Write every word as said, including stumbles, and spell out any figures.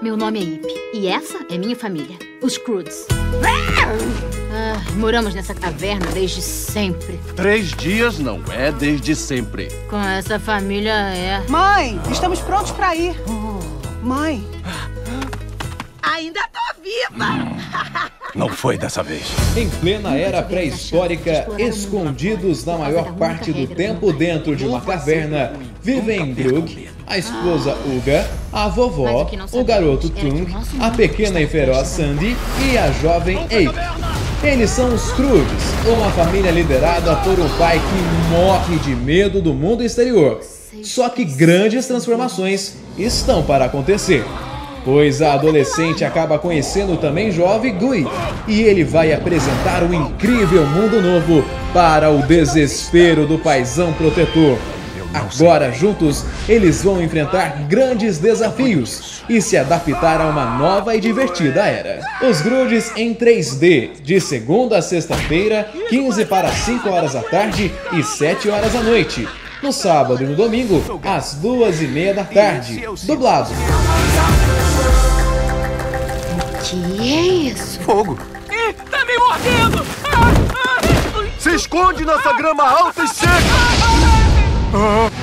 Meu nome é Ip e essa é minha família, os Croods. Ah, moramos nessa caverna desde sempre. Três dias não é desde sempre. Com essa família é... Mãe, estamos prontos pra ir. Mãe. Ainda tô viva! Não foi dessa vez. Em plena era pré-histórica, escondidos na maior parte do tempo dentro de uma caverna, vivem Grug, a esposa Uga, a vovó, o garoto Tung, a pequena e feroz Sandy e a jovem Ape. Eles são os Croods, uma família liderada por um pai que morre de medo do mundo exterior. Só que grandes transformações estão para acontecer, pois a adolescente acaba conhecendo o também jovem Gui, e ele vai apresentar um incrível mundo novo para o desespero do paizão protetor. Agora, juntos, eles vão enfrentar grandes desafios e se adaptar a uma nova e divertida era. Os Grudes em três D, de segunda a sexta-feira, quinze para cinco horas da tarde e sete horas da noite. No sábado e no domingo, às duas e meia da tarde. Dublado. O que é isso? Fogo! Ih, tá me mordendo! Se esconde nessa grama alta e seca! Ah.